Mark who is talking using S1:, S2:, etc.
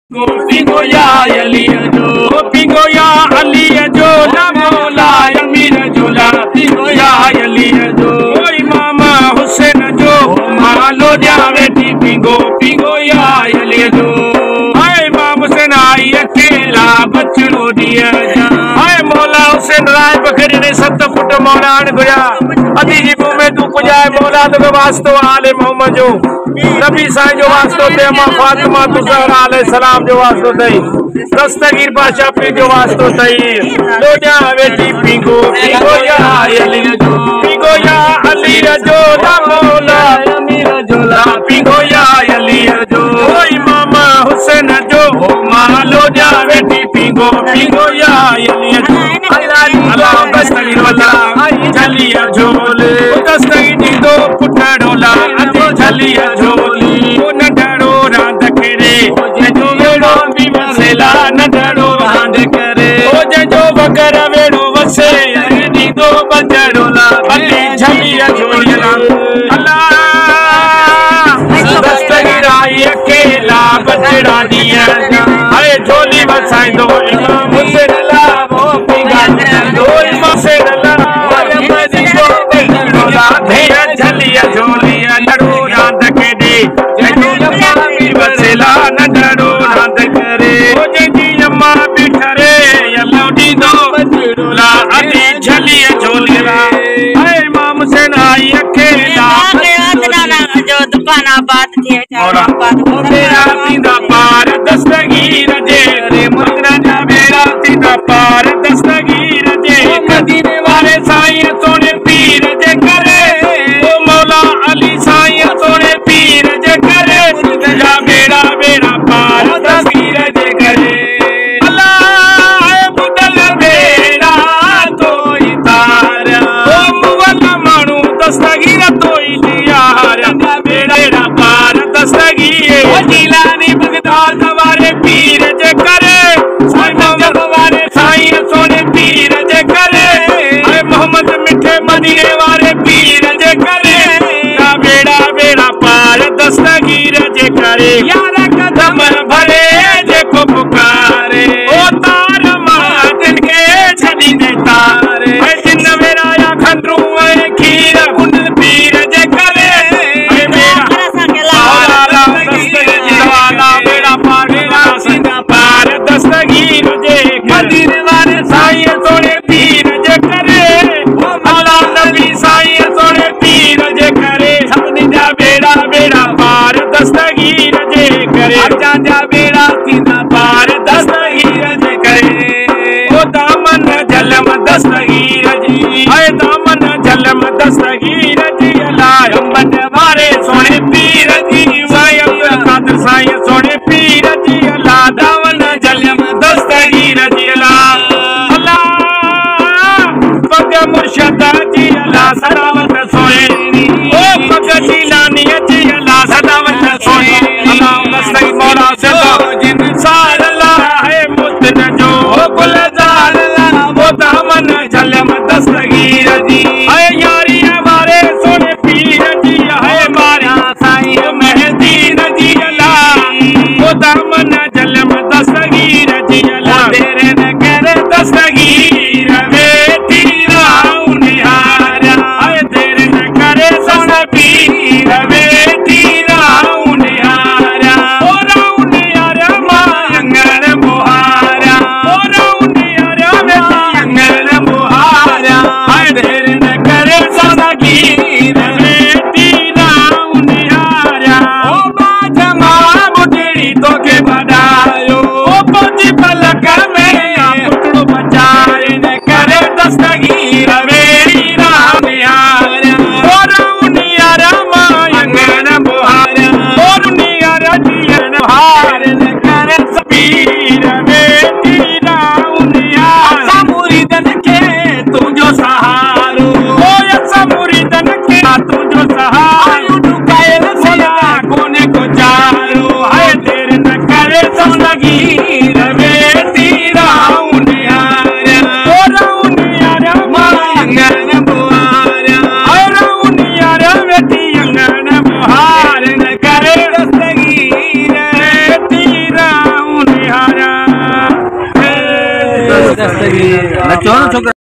S1: Pingo ya Ali jo na mola Amir jola pingo ya Ali jo oi mama Hussein jo malo jawe ti pingo ya Ali jo ay mama Hussein ai akela bachno diya ay mola Hussein राय बखरी ने 7 foot Maulana गया अदी जीबू में तू कुजाए मौला तो वास्तो आले मोहम्मद जो नबी साईं जो वास्तो ते मां फातिमा तु ज़हरा अलैहि सलाम जो वास्तो तई दस्तगीर बादशाह पे जो वास्तो तई लोजा बेटी पिंगो या अली जो ना मौला अमीर जोला पिंगो या अली जो ओई मामा हुसैन जो मालो जा बेटी पिंगो या अली जो अल्लाह दस्तगीर वजा चलिया झोले दस्तगीर दो पुटड़ोला अति चलिया झोली ओ नडड़ो रांद करे जो वेड़ो भी वसेला नडड़ो रांद करे ओ जो बकर वेड़ो वसे दी दो बजड़ोला अति चलिया झोलिया अल्लाह दस्तगीर आई अकेला बजड़ा दिया अरे झोली वसाई दो इमाम हुसैन अल्लाह वो पिंगा दो इमाम से अल्लाह मदी को डोला धैया झलिया झोलिया नडो रांद के दे जो अम्मा भी वसेला नडो रांद करे ओ जी अम्मा भी ठरे अल्लाह दी दो डोला अति झलिया झोलिया ए इमाम हुसैन आई अकेला
S2: जो दुकान आबाद थी
S1: मेरा सीधा पार दस्तगीर जे रे मगरा जा मेरा सीधा पार दस्तगीर जे मदीने वाले साईं सोने पीर जे करे ओ मौला अली साईं सोने पीर जे करे जा मेरा पार दस्तगीर जे करे अल्लाह बुदल बेड़ा तो तार ओ मुवल्ला मानू दस्तगीर तो यार बेड़ा पार दस्तगीर वजीलानी बगदाद वाले पीर जे करे साईं वाले साईं सोने पीर जे करे अरे मोहम्मद मिठे मदीने वाले पीर जे करे बेड़ा पार दस्तगीर जे करे यार कदम भरे जे को पुकारे ओ तार मां के छड़ी दे तारे जिन मेरा या खंडरू खीर उन पीर जे करे पार दस्तगीर जे मदीने वाले साईं सोने पीर जे करे मौला नबी साईं सोने पीर जे करे सभनी जा बेड़ा पार दस्तगीर जे करे जा बेड़ा थींदा पार दस्तगीर जे करे ओ दामन जलम दस्तगीर जी ऐ दामन जलम दस्तगीर जी अल्लाह अम्बन वाले सोने पीर जी साईं कादर साईं सोने पीर जी अल्लाह दामन जलम दस्तगीर जी अल्लाह पग मुर्शद जी अल्लाह सदावत सोए ओ पग जिलानी जी अल्लाह सदावत सोए अल्लाह दस्तगीर मौला से जिन सार अल्लाह है मुतन जो गुलजार अल्लाह वो दामन जलम दस्तगीर जी ऐ यारी हमारे सोने पीर जी है मारा साईं मेहदी जी अल्लाह वो दामन जलम दस्तगीर जी अल्लाह तेरे न करे दस्तगीर बेटी राऊ निहारा ऐ तेरे न करे सोना पीर बेटी राऊ निहारा ओ राऊ निहारा मांगण मुहारा ओ राऊ निहारा मांगण मुहारा ऐ तेरे न करे सोना पीर बेटी राऊ निहारा ओ बाजमा बुढ़ी तो के बधायो ओ पहुंची पलक में पुटड़ो बचाए न करे दस्तगीर मेरी राम निहारा ओ राऊ निहारा मांगण मुहारा ओ निहारा जियन हार न करे सबीर बेटी राऊ निहारा मुरीदन के तुझो सहारो ओ ऐसा मुरीदन के तुझो सहारो डुकाए सोना कोने को चारो है तेरे न करे दस्तगीर बेटी राऊ निहारा ओ राऊ निहारा मांगण मुहारा ओ राऊ निहारा बेटी अंगण मुहार न करे दस्तगीर बेटी राऊ
S3: नचो न छोकिरा